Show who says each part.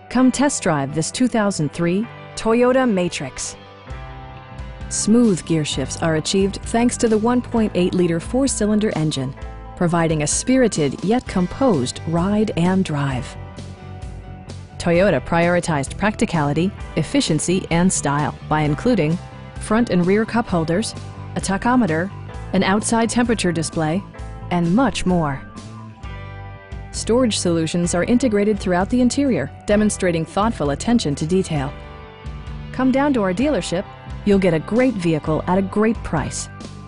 Speaker 1: Come test drive this 2003 Toyota Matrix. Smooth gear shifts are achieved thanks to the 1.8-liter four-cylinder engine, providing a spirited yet composed ride and drive. Toyota prioritized practicality, efficiency, and style by including front and rear cup holders, a tachometer, an outside temperature display, and much more. Storage solutions are integrated throughout the interior, demonstrating thoughtful attention to detail. Come down to our dealership. You'll get a great vehicle at a great price.